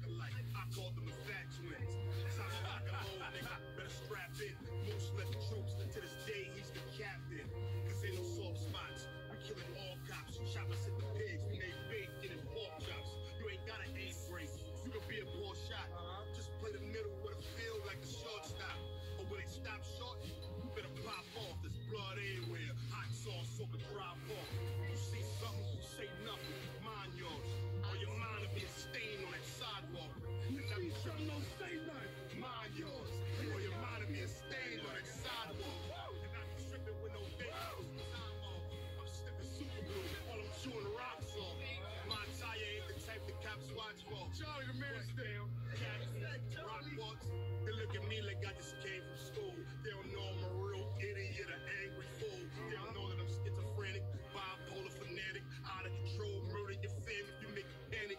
alike. I called them the fat twins. Sounds like a old nigga, better strap in. Moose led the troops, to this day he's the captain. Cause ain't no soft spots, we killing all cops. Choppers hit the pigs, we made bacon and pork chops. You ain't gotta aim break, you can be a poor shot. Just play the middle with a feel like a shortstop. But when they stop short, you better pop off. There's blood everywhere, hot sauce so can drop off. You see something, you say nothing, mind yours. Or your mind will be a stain on that sidewalk. You see something, don't say nothing, mind yours. Or your mind will be a stain on that sidewalk. And I be stripping with no days. I'm sniffing super glue while I'm chewing rocks off. My tire ain't the type the cops watch for. Charlie the mirror's down. Rock walks. They look at me like I just came from school. They don't know I'm a real idiot, an angry fool. They don't know that I'm schizophrenic, bipolar fanatic, out of control, murder your fam if you make a panic.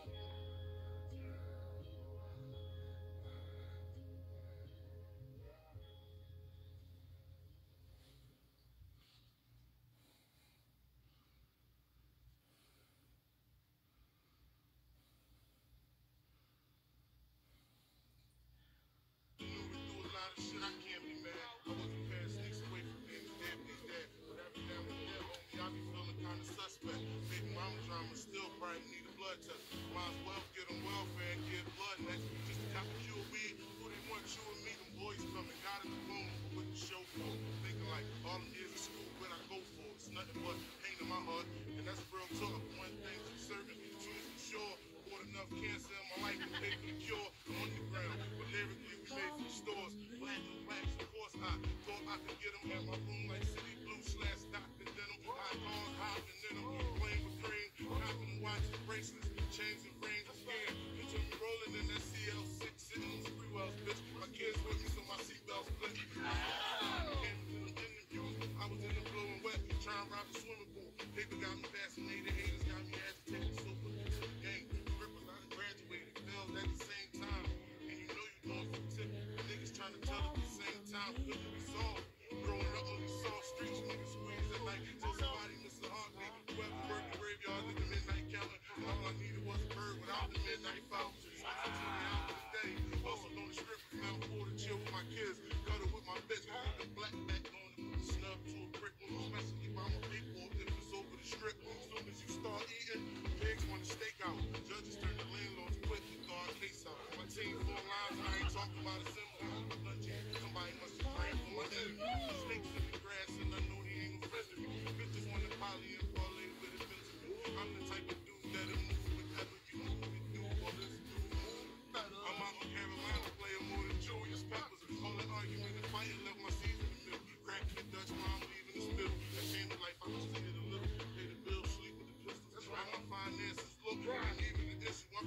Shit, I can't be mad. I wasn't past sneaks away from being dead, please dad. But every now and then, homie, I be feeling kinda suspect. Baby mama drama still probably need a blood test. Might as well get them welfare and get blood next. Just to cop a cure weed. Who they want you and me? Them boys coming, got in the room with the show for. Thinking like all them years of school, what I go for. It's nothing but pain in my heart. And that's real talk. One thing for certain, the truth for sure. Bought enough cancer in my life to pay for the cure. I'm underground, but lyrically we made from stores. Black and wax, of course I thought I could get them at my room like City Blue / Dr. Denim. High cars, hopping in them, playing with cream, copping and watching bracelets, chains and rings. I'm scared. Picture me rolling in that CL6, sitting on the free wells, bitch. My kids with me, so my seatbelts split. I was in the blue and wet, trying to rob the swimming pool. Paper got me fascinated, haters got me agitated, so put me to the game. Rippers, I graduated, failed at the same time. And you know you going for the tip. Niggas trying to tell at the same time, couldn't be solved. Growing up on the soft streets, niggas squeeze at night till somebody miss a heartbeat. Whoever worked the graveyard did the midnight counter. And all I needed was a bird without the midnight vouchers. I took me out for the day. Also on the strip, never pulled to chill with my kids. Cuddle with my bitch, the black back on the snub to a brick. Especially by my people, if it's over the strip. As soon as you start eating, pigs want to stake out. Judges turn the landlords quick to throw our case out. My team full lines, I ain't talking about a symbol. Somebody must have prayed for my enemy. Snakes in the grass and I know they ain't gonna friend me. Bitches want to poly and parlay with it Benjamin. I'm the type of dude that'll move whatever you move and do. All this dude move better. I'm out in Carolina playing more than Julius Peppers. All that argument and fighting left my seeds in the middle. Cracking the Dutch mom, leaving the spittle. That came to life, I just seen it a little. Pay the bills, sleep with the pistols. That's why my finances look. And even the issue, I'm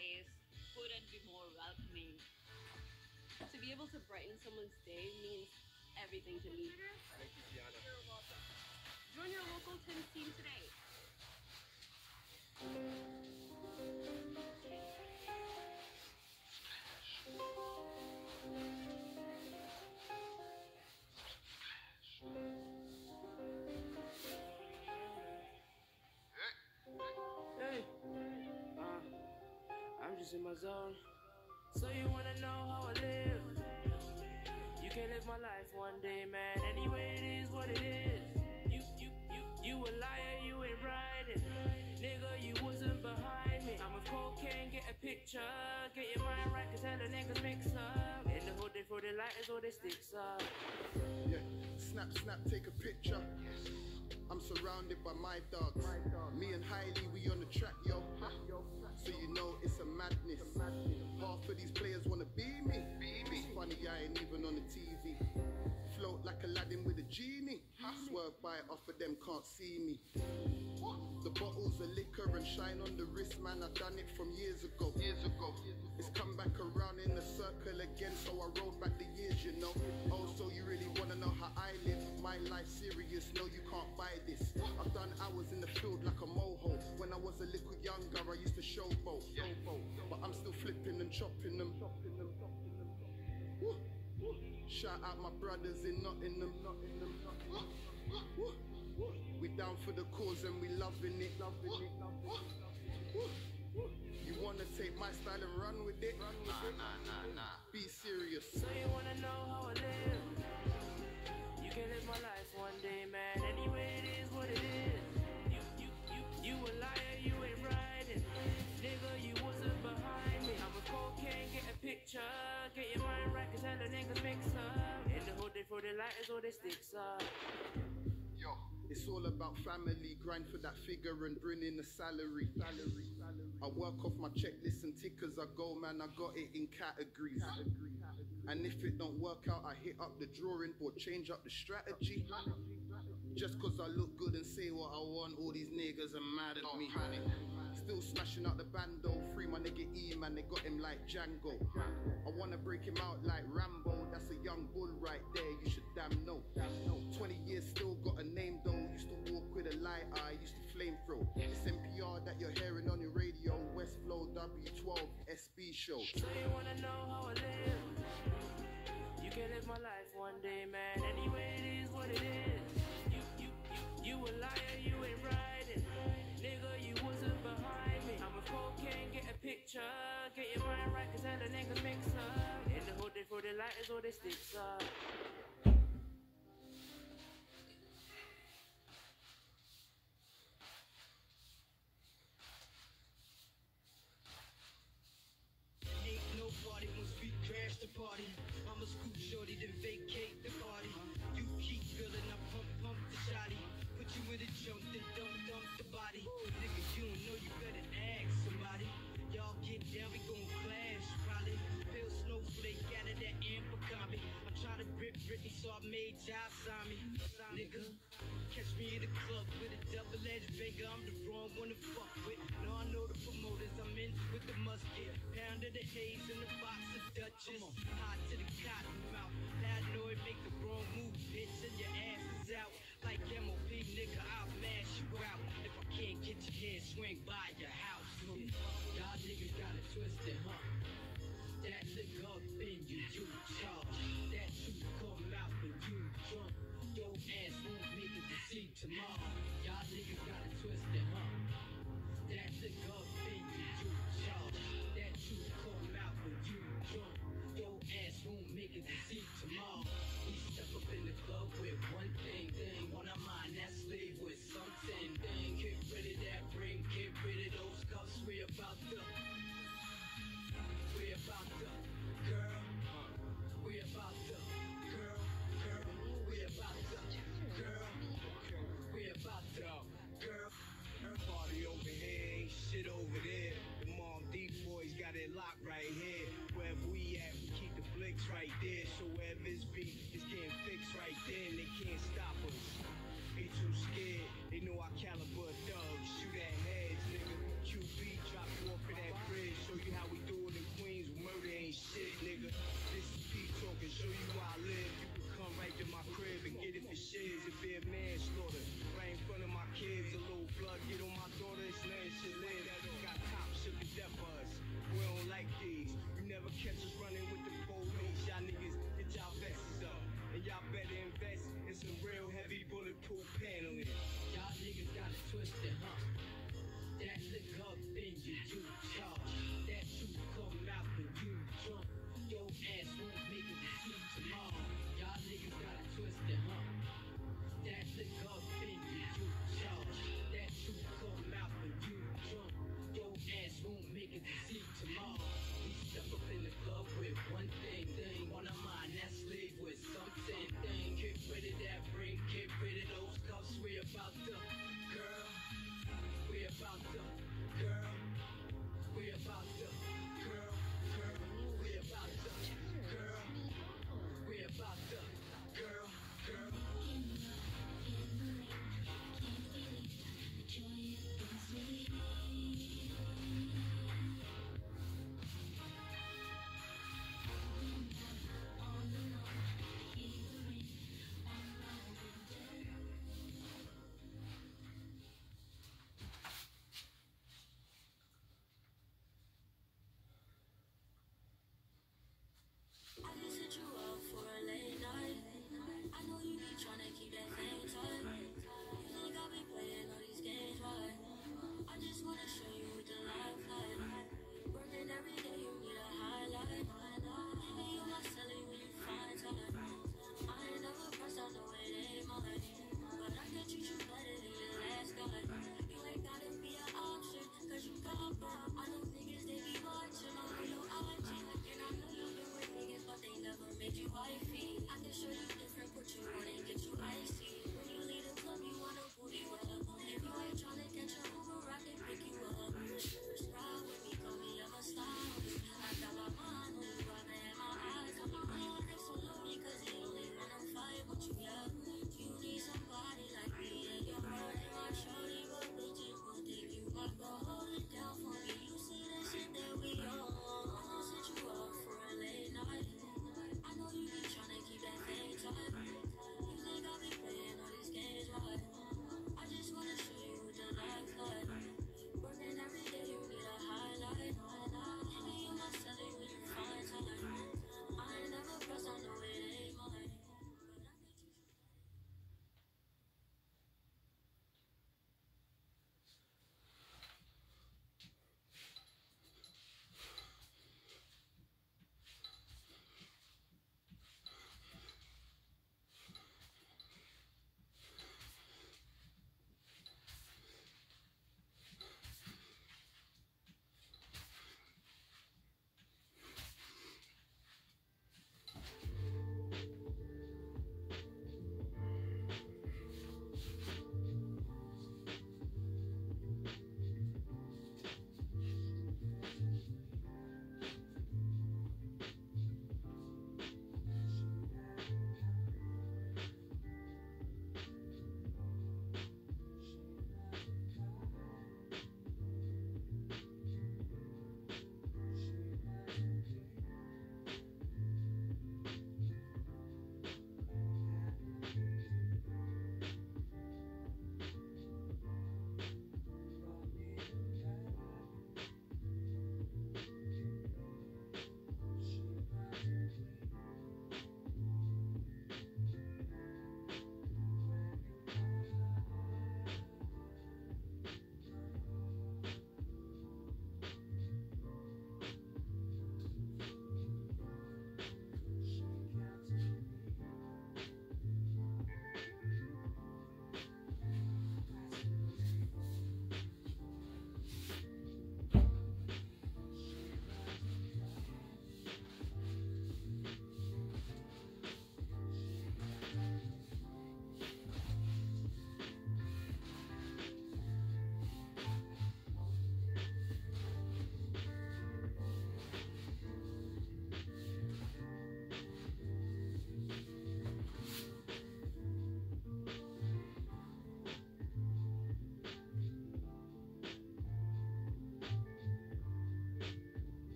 place couldn't be more welcoming. To be able to brighten someone's day means everything to me. Thank you, Tiana. Join your local Tim's team today. Hey, I'm just in my zone. So you wanna know how I live? You can live my life one day, man. Anyway, it is what it is. You a liar, you ain't riding. Nigga, you wasn't behind me. I'm with cocaine, get a picture. Get your mind right, cause hella niggas mix up. In the hood, they throw the lighters or they sticks up. Yeah, snap, snap, take a picture. I'm surrounded by my dogs. Me and Hailey, we on the track, yo. So you know it's a madness. Half of these players wanna be me. It's funny, I ain't even on the TV. Float like Aladdin with a genie. Swerve by it off of them, can't see me. The bottles of liquor and shine on the wrist, man. I done it from years ago. It's come back around in a circle again, so I rolled back the years, you know. Oh, so you really wanna know how I live? My life serious, no, you can't buy this. I've done hours in the field like a moho. When I was a little younger, I used to showboat. But I'm still flipping and chopping them. Woo. Shout out my brothers in Nottingham. We down for the cause and we loving it. You wanna take my style and run with it? Nah. Be serious. So you wanna know how I live? You can live my life one day, man. Anyway, it is what it is. You a liar, you ain't riding. Nigga, you wasn't behind me. I'm with cocaine, get a picture. Get your mind right, cause hella niggas mix up. In the hood, they throw the lighters or they sticks up. Yo, it's all about family. Grind for that figure and bring in the salary. I work off my checklist and tick as I go, man. I got it in categories. And if it don't work out, I hit up the drawing board, change up the strategy. Just cause I look good and say what I want, all these niggas are mad at me. Still smashing out the bando, free my nigga E, man, they got him like Django. I wanna break him out like Rambo, that's a young bull right there, you should damn know. 20 years still got a name though, used to walk with a light eye, used to flamethrow. It's NPR that you're hearing on your radio, West Flow W12 SB show. So you wanna know how I live? You can live my life one day, man, anyway it is what it is. You a liar, you ain't riding. Nigga, you wasn't behind me. I'm with cocaine, get a picture. Get your mind right, cause hella niggas mix up. In the hood, they throw the lighters or they sticks up. Ain't nobody once we crash the party. I'ma scoop shorty, then vacate the party. You keep feeling, I pump the shotty. Put you in the jump, then dump the body. Nigga, you don't know, you better ask somebody. Y'all get down, we gon' clash, probably. Pale snowflake out of that amber copy. I'm trying to rip Britney, so I made Josh sign me. Nigga, catch me in the club with a double-edged finger. I'm the wrong one to fuck with. Now I know the promoters, I'm in with the musket. Pound of the haze in the box of Dutchess. Hot to the cotton mouth. Paranoid, make the wrong move, bitch, and your ass is out. Like MOP, nigga, I'll mash you out. If I can't get your head, swing by your house. Y'all niggas got it twisted, huh? That nigga up in you, you charge. That truth come out when you drunk. Your ass won't make it to see tomorrow. Y'all niggas got it twisted, huh? That nigga up in you, you charge. That truth come out when you drunk. Your ass won't make it to see tomorrow. We step up in the club with one thing, on our mind, that's leave with something, get rid of that ring, get rid of those cuffs. We about the girl, we about the girl, we about the girl, we about the girl. Party over here, ain't shit over there. The Mom D boys got it locked right here. Wherever we at, we keep the blinks right there. So wherever it's beat, it's getting fixed right there, and they can't stop us. They too scared, they know our caliber of thugs. Shoot at heads, nigga. QB drop you off in that bridge, show you how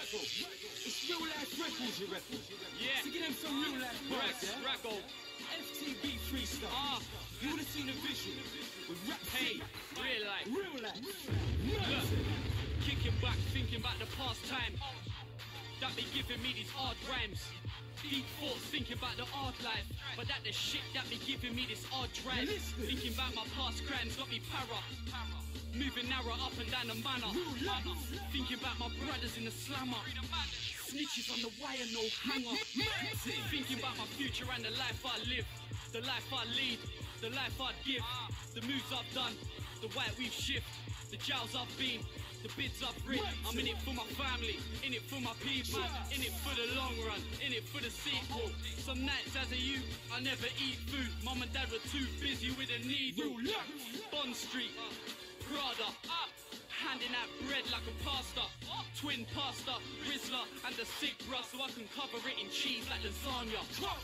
It's real life records, you reckon? Yeah. So give them some real life bars, yeah? Raggle. FTB freestyle. You would have seen a visual with rap. Hey, real life. Real life. Look, kicking back, thinking about the past time. That be giving me these hard rhymes. Deep thoughts, thinking about the hard life. But that the shit that be giving me this hard drive. Thinking about my past crimes got me para. Moving narrow up and down the manor. Thinking about my brothers in the slammer. Snitches on the wire, no hanger. Thinking about my future and the life I live. The life I lead, the life I give. The moves I've done, the white we've shift. The jails I've been, the bids I've rid. I'm in it for my family, in it for my people. In it for the long run, in it for the sequel. Some nights as a youth, I never eat food. Mum and dad were too busy with a needle. Bond Street, Prada, handing out bread like a pastor. Twin pasta, Rizzler and the sick bruh, so I can cover it in cheese like lasagna.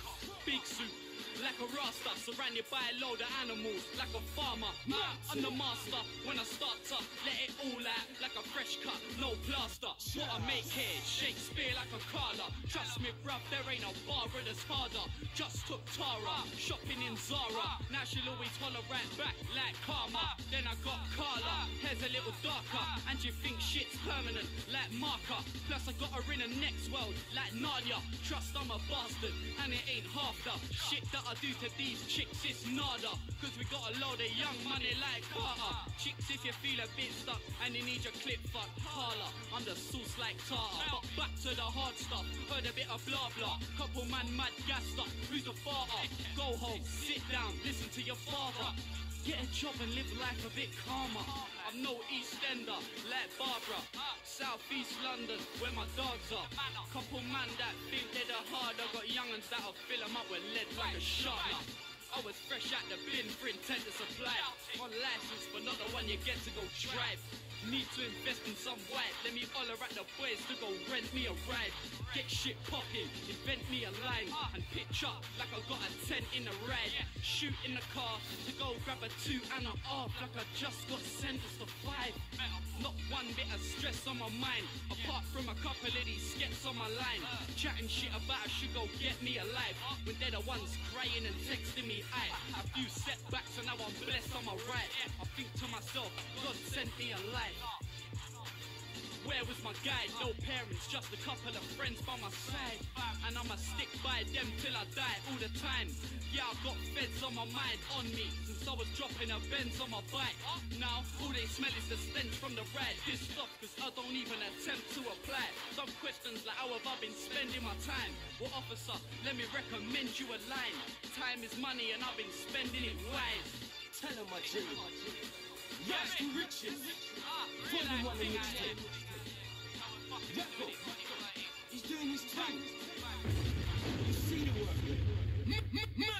Big suit, like a rasta, surrounded by a load of animals, like a farmer. I'm the master when I start to let it all out, like a fresh cut, no plaster. What I make here, Shakespeare like a Carla. Trust me, bruv, there ain't no bar that's harder. Just took Tara, shopping in Zara. Now she'll always holler right back like karma. Then I got Carla, hair's a little darker, and you think shit's permanent like marker. Plus I got her in the next world like Nadia. Trust I'm a bastard, and it ain't half the shit that I do to these chicks, it's nada. Cause we got a load of young money like Carter. Chicks, if you feel a bit stuck and you need your clip fucked, holla. I'm the sauce like tartar. But back to the hard stuff, heard a bit of blah blah. Couple man mad gassed up, who's the father? Go home, sit down, listen to your father. Get a job and live life a bit calmer. I'm no East Ender, like Barbara. South East London, where my dogs are. Couple man that think they're the hard. I got young'uns that'll fill them up with lead like a shotgun. I was fresh out the bin for intent to supply. On license, but not the one you get to go drive. Need to invest in some white. Let me holler at the boys to go rent me a ride. Get shit popping, invent me a line, and pitch up like I got a 10 in a ride. Shoot in the car to go grab a 2 and a half, like I just got sentenced to 5. Not one bit of stress on my mind, apart from a couple of these skets on my line. Chatting shit about I should go get me alive, when they're the ones crying and texting me I. A few setbacks and now I'm blessed on my right. I think to myself, God sent me a life. Where was my guide? No parents, just a couple of friends by my side. And I'ma stick by them till I die all the time. Yeah, I've got feds on my mind, on me, since I was dropping a Benz on my bike. Now, all they smell is the stench from the ride. Pissed off cause I don't even attempt to apply. Some questions like how have I been spending my time? Well, officer, let me recommend you a line. Time is money and I've been spending it wise. Tell him my G. Yes, to riches. Volume 1 and mixtape. Record. He's doing his thing. You see the work.